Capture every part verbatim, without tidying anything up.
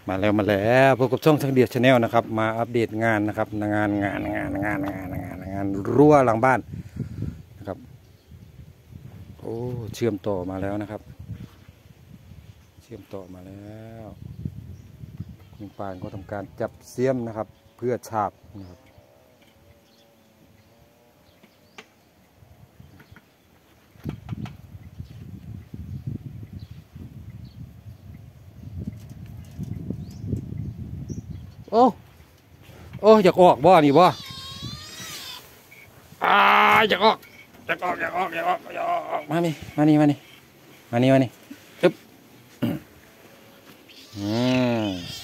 มาแล้วมาแล้วพบกับช่องช่างเดียดชาแนลนะครับมาอัปเดตงานนะครับงานงานงานงานงานงานงานรั้วหลังบ้านนะครับโอ้เชื่อมต่อมาแล้วนะครับเชื่อมต่อมาแล้วลุงปานก็ทำการจับเสียมนะครับเพื่อฉาบนะครับโอ้โอ้อยากออกบ่นี่บ่อ่าอยากออกอยากออกอยากออกอยากออกอยากออกมานี่มานี่มานี่มานี่มานี่อึ๊บอืม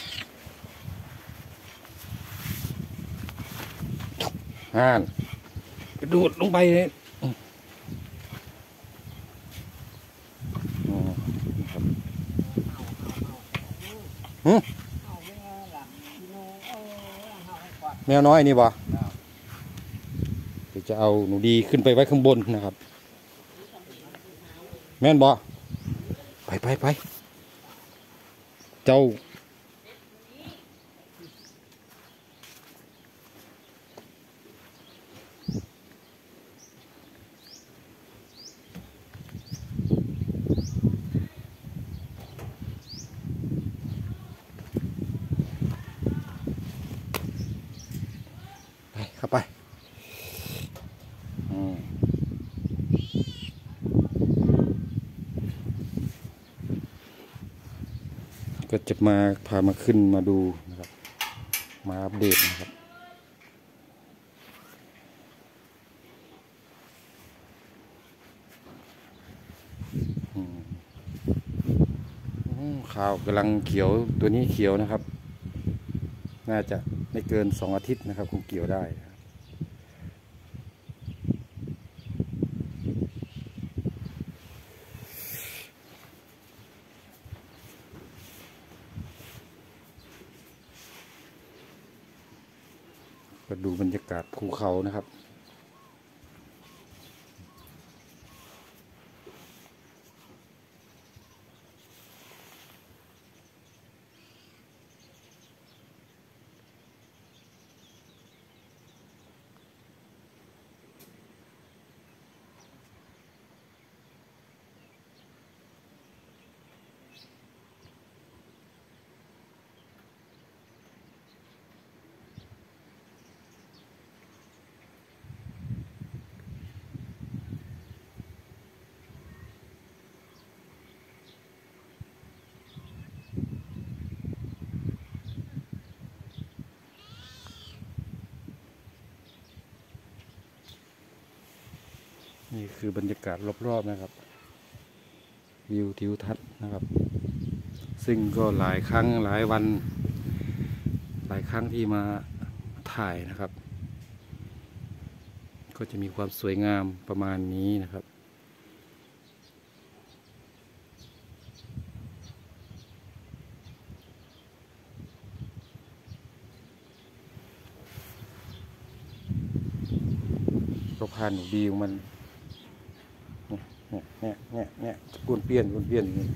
อ่านกระโดดลงไปเลยหืมแมวน้อยนี่บ่เดี๋ยวจะเอาหนูดีขึ้นไปไว้ข้างบนนะครับแม่นบ่ไปไปไปเจ้าไปเข้าไปก็จะมาพามาขึ้นมาดูนะครับมาอัปเดตนะครับข้าวกำลังเขียวตัวนี้เขียวนะครับน่าจะไม่เกินสองอาทิตย์นะครับคงเกี่ยวได้ก็ดูบรรยากาศภูเขานะครับนี่คือบรรยากาศรอบๆนะครับวิวทิวทัศน์นะครับซึ่งก็หลายครั้งหลายวันหลายครั้งที่มาถ่ายนะครับก็จะมีความสวยงามประมาณนี้นะครับก็พาหนูดีของมันเนี่ยเนี่ยเนี่ยเนี่ยกวนเปี้ยนกวนเปี้ยนอย่างนี้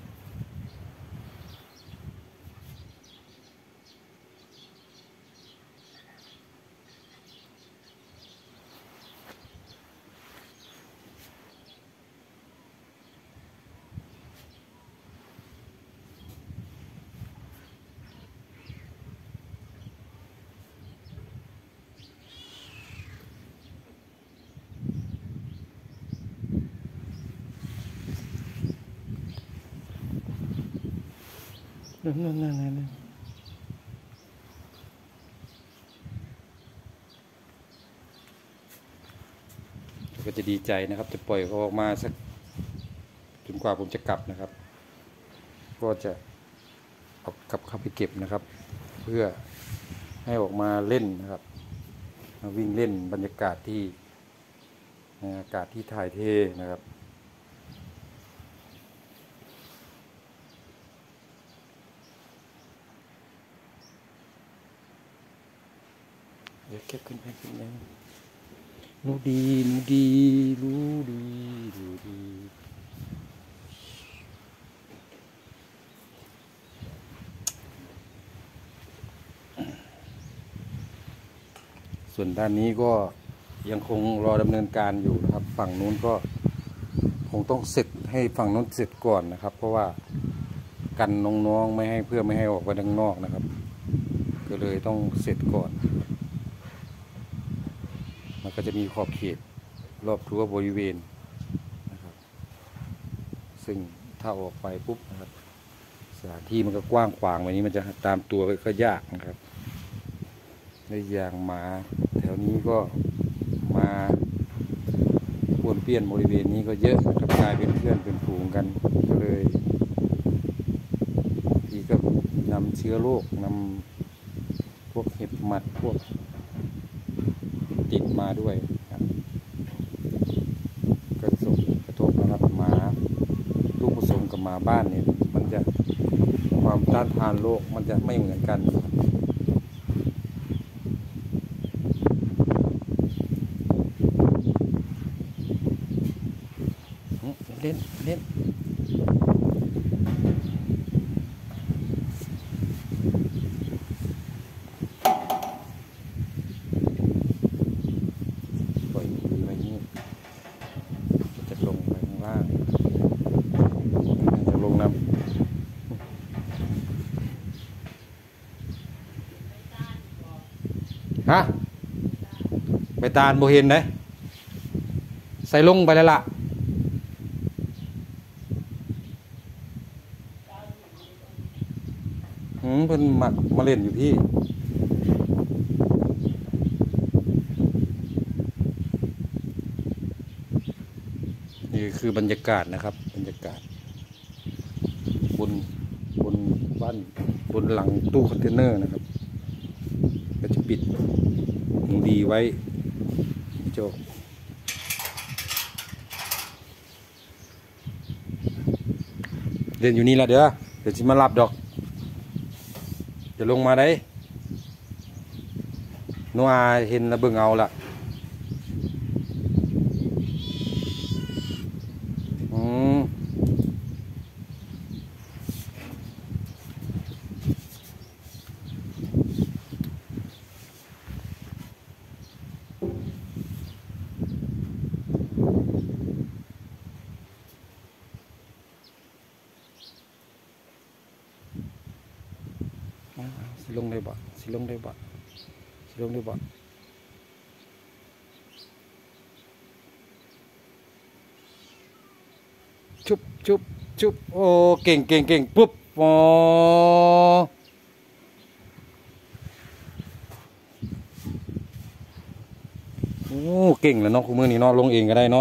นั่นนั่นนั่นนั่นก็จะดีใจนะครับจะปล่อยเขาออกมาสักจนกว่าผมจะกลับนะครับก็จะเอากลับเข้าไปเก็บนะครับเพื่อให้ออกมาเล่นนะครับมาวิ่งเล่นบรรยากาศที่อากาศที่ถ่ายเทนะครับเดี๋ยวเก็บขึ้นไปขึ้นไปรู้ดีรู้ดีรู้ดีรู้ดีส่วนด้านนี้ก็ยังคงรอดำเนินการอยู่นะครับฝั่งนู้นก็คงต้องเสร็จให้ฝั่งนู้นเสร็จก่อนนะครับเพราะว่ากันน้องๆไม่ให้เพื่อไม่ให้ออกไปด้านนอกนะครับก็เลยต้องเสร็จก่อนมันก็จะมีขอบเขตรอบรั้วบริเวณนะครับซึ่งถ้าออกไปปุ๊บนะครับสถานที่มันก็กว้างขวางวันนี้มันจะตามตัวก็ยากนะครับในอย่างหมาแถวนี้ก็มาป้วนเปี้ยนบริเวณนี้ก็เยอะนะครับกลายเป็นเพื่อนเป็นฝูงกันก็เลยที่ก็นำเชื้อโรคนำพวกเห็บหมัดพวกติดมาด้วยครับก็ส่งกระทบนะครับหมาลูกผสมกับหมาบ้านเนี่ยมันจะความต้านทานโรคมันจะไม่เหมือนกันเล่นเล่นปล่อยมือไว้นี่จะลงไปข้างล่างจะลงน้ำฮะไปตาลโบเห็นไหมใส่ลงไปแล้วล่ะอืมเพิ่นมามาเล่นอยู่พี่นี่คือบรรยากาศนะครับบรรยากาศบนบนบ้านบนหลังตู้คอนเทนเนอร์นะครับก็จะปิดหูดีไว้โจเล่นอยู่นี่ละเด้อเดี๋ยวจะมารับดอกจะลงมาได้นัวเห็นแล้วเบิ่งเอาละอืมสิลงได้บ่สิลงได้บ่สิลงได้บ่ชุบชุบชุบโอ้เก่งเก่งเก่งปุ๊บอ๋อโอ้เก่งแล้วเนาะคุณมือนี่เนาะลงเองก็ได้เนาะ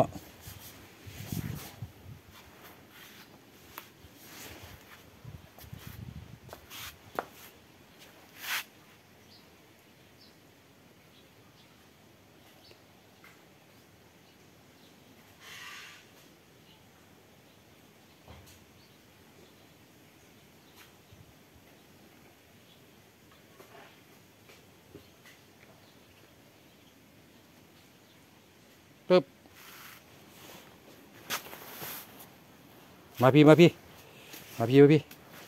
ปึ๊บมาพี่มาพี่มาพี่มาพี่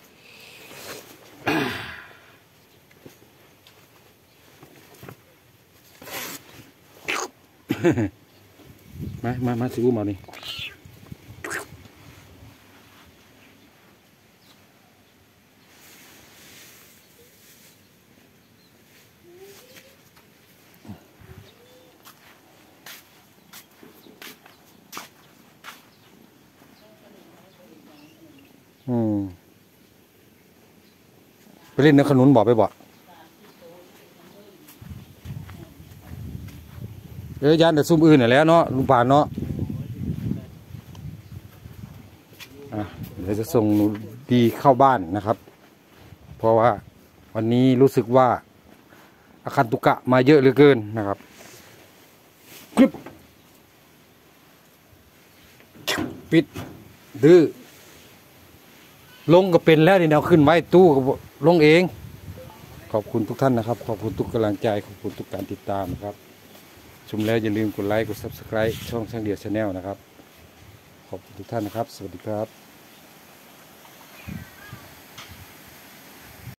มามามาสิบูมานี่อืมไปเล่นนักขนุนบอกไปบอกเอ้ยยันแต่ซุ่มอื่นน่ะแล้วเนาะลุงปานเนาะอ่ะเดี๋ยวจะส่งหนูดีเข้าบ้านนะครับเพราะว่าวันนี้รู้สึกว่าอาคันตุกะมาเยอะเหลือเกินนะครับกรึบปิดดื้อลงก็เป็นแล้วนี่แนวขึ้นไว้ตู้ก็ลงเองขอบคุณทุกท่านนะครับขอบคุณทุกกำลังใจขอบคุณทุกการติดตามนะครับชมแล้วอย่าลืมกดไลค์กดซับสไครต์ช่องช่างเดียวชาแนลนะครับขอบคุณทุกท่านนะครับสวัสดีครับ